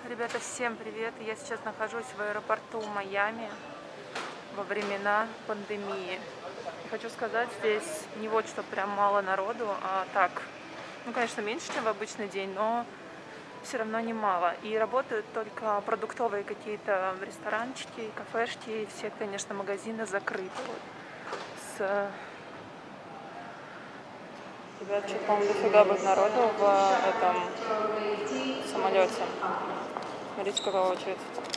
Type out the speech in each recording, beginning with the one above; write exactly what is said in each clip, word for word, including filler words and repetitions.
Ребята, всем привет! Я сейчас нахожусь в аэропорту Майами во времена пандемии. Хочу сказать, здесь не вот что прям мало народу, а так, ну, конечно, меньше, чем в обычный день, но все равно немало. И работают только продуктовые какие-то ресторанчики, кафешки, и все, конечно, магазины закрыты. Вот. С... Ребят, что-то, по-моему, дофига будет народу в этом самолете. Смотрите, какая очередь.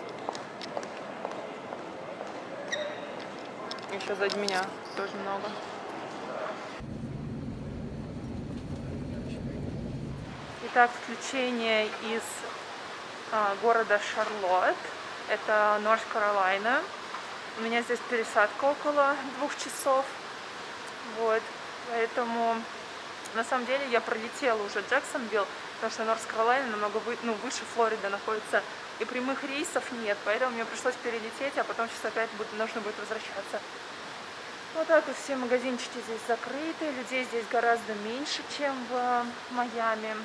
Еще сзади меня тоже много. Итак, включение из а, города Шарлотт. Это Норт-Каролайна. У меня здесь пересадка около двух часов. Вот. Поэтому на самом деле я пролетела уже Джексонвилл, потому что Норт-Каролайна намного вы, ну, выше Флориды находится. И прямых рейсов нет, поэтому мне пришлось перелететь, а потом сейчас опять будет, нужно будет возвращаться. Вот так вот все магазинчики здесь закрыты, людей здесь гораздо меньше, чем в Майами.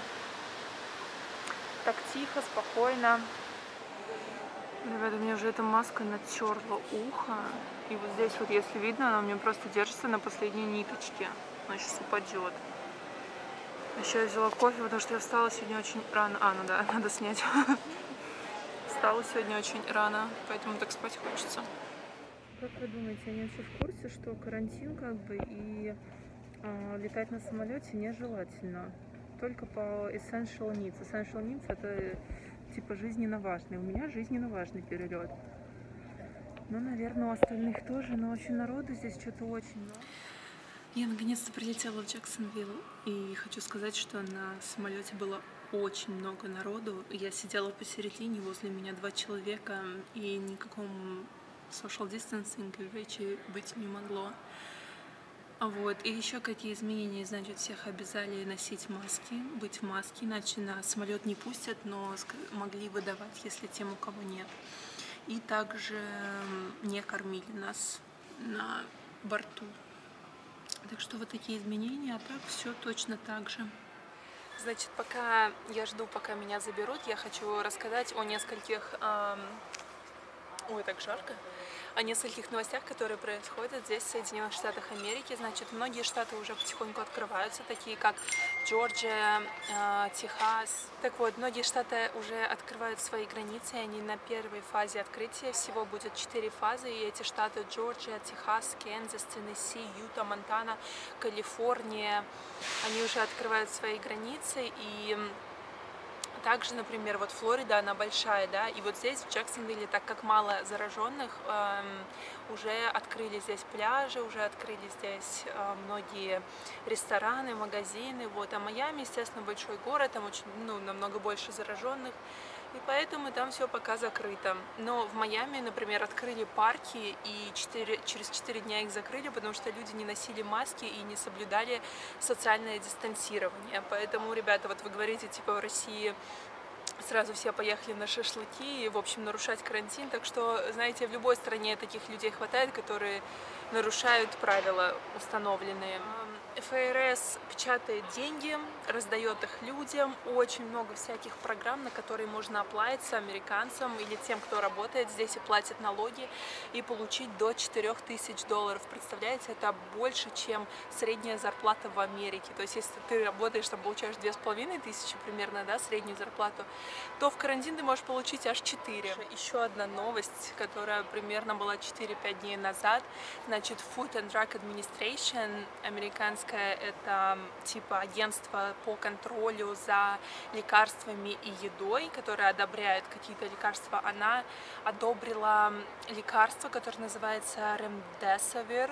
Так тихо, спокойно. Ребята, мне уже эта маска натерла ухо. И вот здесь вот, если видно, она у меня просто держится на последней ниточке. Она сейчас упадет. Еще я взяла кофе, потому что я встала сегодня очень рано. А, ну да, надо снять. Встала сегодня очень рано, поэтому так спать хочется. Как вы думаете, они вообще в курсе, что карантин как бы и а, летать на самолете нежелательно? Только по essential needs. Essential needs это типа жизненно важный. У меня жизненно важный перелет. Ну, наверное, у остальных тоже, но очень народу здесь что-то очень много. Я наконец-то прилетела в Джексонвилл, и хочу сказать, что на самолете было очень много народу. Я сидела посередине, возле меня два человека, и никаком social distancing речи быть не могло. Вот. И еще какие изменения, значит, всех обязали носить маски, быть в маске, иначе на самолет не пустят, но могли выдавать, если тем, у кого нет. И также не кормили нас на борту. Так что вот такие изменения, а так все точно так же. Значит, пока я жду, пока меня заберут, я хочу рассказать о нескольких... Эм... Ой, так жарко. О нескольких новостях, которые происходят здесь, в Соединенных Штатах Америки. Значит, многие штаты уже потихоньку открываются, такие как Джорджия, э, Техас. Так вот, многие штаты уже открывают свои границы, и они на первой фазе открытия. Всего будет четыре фазы, и эти штаты Джорджия, Техас, Канзас, Теннесси, Юта, Монтана, Калифорния, они уже открывают свои границы, и... Также, например, вот Флорида, она большая, да, и вот здесь, в Джексонвилле, так как мало зараженных, эм, уже открыли здесь пляжи, уже открыли здесь э, многие рестораны, магазины, вот, а Майами, естественно, большой город, там очень, ну, намного больше зараженных, и поэтому там все пока закрыто. Но в Майами, например, открыли парки, и четыре, через четыре дня их закрыли, потому что люди не носили маски и не соблюдали социальное дистанцирование. Поэтому, ребята, вот вы говорите, типа, в России сразу все поехали на шашлыки и, в общем, нарушать карантин. Так что, знаете, в любой стране таких людей хватает, которые нарушают правила установленные. эф эр эс печатает деньги, раздает их людям, очень много всяких программ, на которые можно оплатиться американцам или тем, кто работает здесь и платит налоги, и получить до четырёх тысяч долларов. Представляете, это больше, чем средняя зарплата в Америке. То есть, если ты работаешь, там получаешь две с половиной тысячи примерно, да, среднюю зарплату, то в карантин ты можешь получить аж четыре. Еще одна новость, которая примерно была четыре-пять дней назад. Значит, Food and Drug Administration, американское, это типа агентство по контролю за лекарствами и едой, которое одобряет какие-то лекарства. Она одобрила лекарство, которое называется Remdesivir,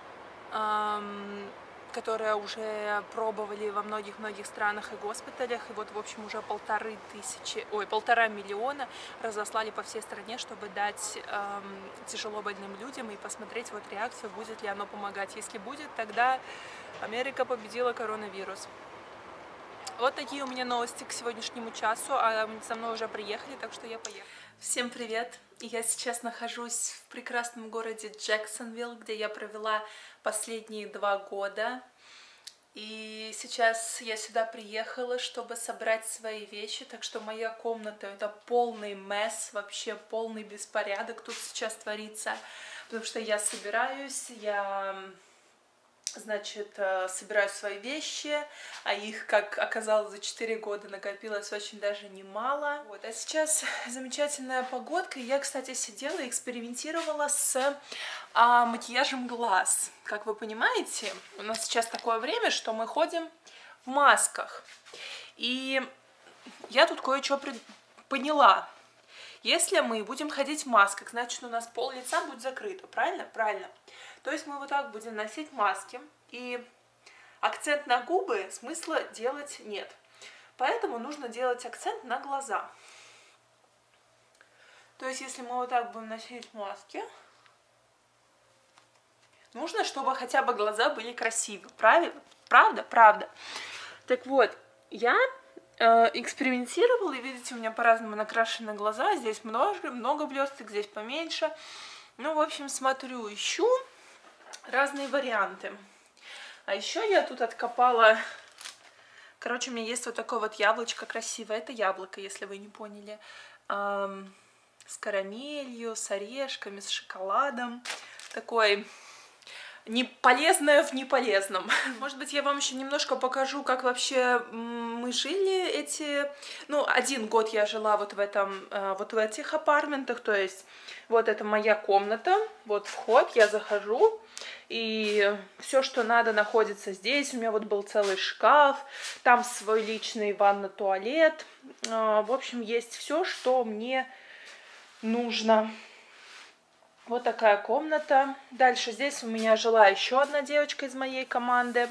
эм, которое уже пробовали во многих-многих странах и госпиталях, и вот, в общем, уже полторы тысячи, ой, полтора миллиона разослали по всей стране, чтобы дать эм, тяжелобольным людям и посмотреть вот реакцию, будет ли оно помогать. Если будет, тогда Америка победила коронавирус. Вот такие у меня новости к сегодняшнему часу, а со мной уже приехали, так что я поехала. Всем привет! Я сейчас нахожусь в прекрасном городе Джексонвилл, где я провела последние два года. И сейчас я сюда приехала, чтобы собрать свои вещи, так что моя комната — это полный месс, вообще полный беспорядок тут сейчас творится, потому что я собираюсь, я, значит, собираю свои вещи, а их, как оказалось, за четыре года накопилось очень даже немало. Вот. А сейчас замечательная погодка, и я, кстати, сидела и экспериментировала с а, макияжем глаз. Как вы понимаете, у нас сейчас такое время, что мы ходим в масках. И я тут кое-что при... поняла. Если мы будем ходить в масках, значит, у нас пол лица будет закрыто, правильно? Правильно. То есть мы вот так будем носить маски, и акцент на губы смысла делать нет. Поэтому нужно делать акцент на глаза. То есть если мы вот так будем носить маски, нужно, чтобы хотя бы глаза были красивы. Правильно? Правда? Правда. Так вот, я э, экспериментировала, и видите, у меня по-разному накрашены глаза. Здесь много, много блесток, здесь поменьше. Ну, в общем, смотрю, ищу разные варианты. А еще я тут откопала... Короче, у меня есть вот такое вот яблочко красивое. Это яблоко, если вы не поняли. Эм, с карамелью, с орешками, с шоколадом. Такой... Не полезное в неполезном. Может быть, я вам еще немножко покажу, как вообще мы жили эти... Ну, один год я жила вот в этом, вот в этих апартментах, то есть вот это моя комната, вот вход, я захожу, и все, что надо, находится здесь. У меня вот был целый шкаф, там свой личный ванна-туалет. В общем, есть все, что мне нужно. Вот такая комната. Дальше здесь у меня жила еще одна девочка из моей команды.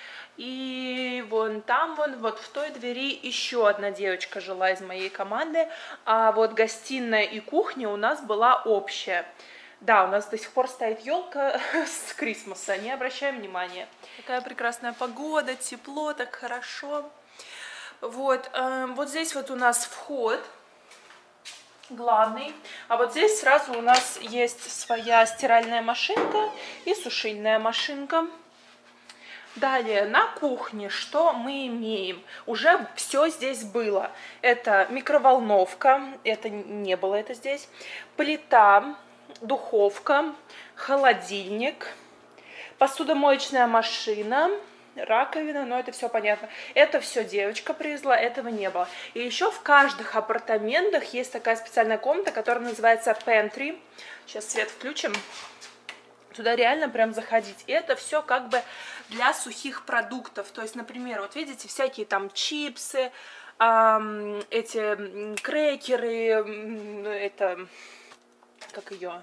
И вон там, вон, вот в той двери еще одна девочка жила из моей команды. А вот гостиная и кухня у нас была общая. Да, у нас до сих пор стоит елка с Крисмаса, не обращаем внимания. Такая прекрасная погода, тепло, так хорошо. Вот, э, вот здесь вот у нас вход главный, а вот здесь сразу у нас есть своя стиральная машинка и сушильная машинка. Далее на кухне что мы имеем? Уже все здесь было. Это микроволновка, это не было это здесь, плита, духовка, холодильник, посудомоечная машина, раковина, но это все понятно. Это все девочка привезла, этого не было. И еще в каждых апартаментах есть такая специальная комната, которая называется pantry. Сейчас свет включим. Туда реально прям заходить. И это все как бы для сухих продуктов. То есть, например, вот видите, всякие там чипсы, эм, эти крекеры, это, как ее...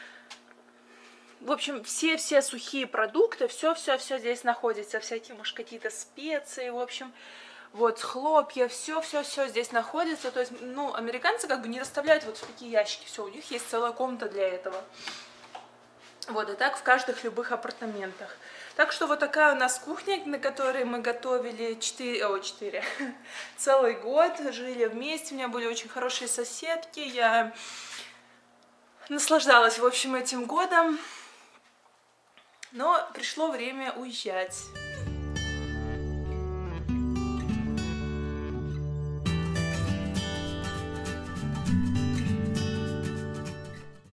В общем, все-все сухие продукты, все-все-все здесь находится, всякие, может, какие-то специи, в общем, вот, хлопья, все-все-все здесь находится. То есть, ну, американцы как бы не расставляют вот в такие ящики, все, у них есть целая комната для этого. Вот, и так в каждых любых апартаментах. Так что вот такая у нас кухня, на которой мы готовили четыре, о, четыре, целый год, жили вместе, у меня были очень хорошие соседки, я наслаждалась, в общем, этим годом. Но пришло время уезжать.